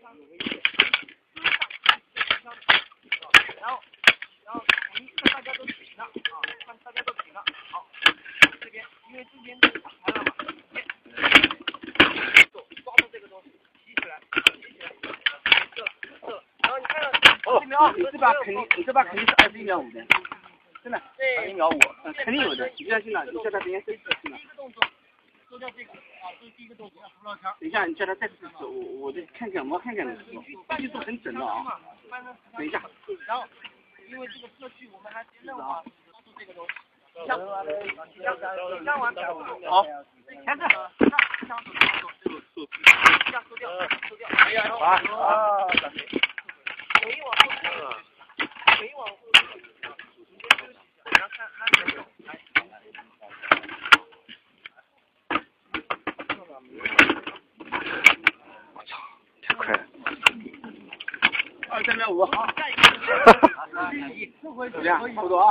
然后看大家都停了啊，看大家都停了。好，这边因为这边打开了嘛，抓住这个东西，提起来，射了。然后你看到1秒2，你这把肯定是21秒5的，真的21秒5，肯定有的，你不要信了，你叫他别人试试。第一个动作，收掉这个啊，这是第一个动作。等一下，你叫他再试试，我再看看，我看看那个技术很整的啊。等一下，然后。因为这个社区我们还任务啊，抓住这个东西。枪完好，开始。枪收掉。哎呀，好啊。回往后然后看没有，我操，太快了。23秒5，好，下一个。怎么样？差不多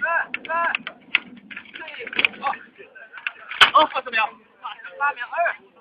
啊。20秒，8秒2。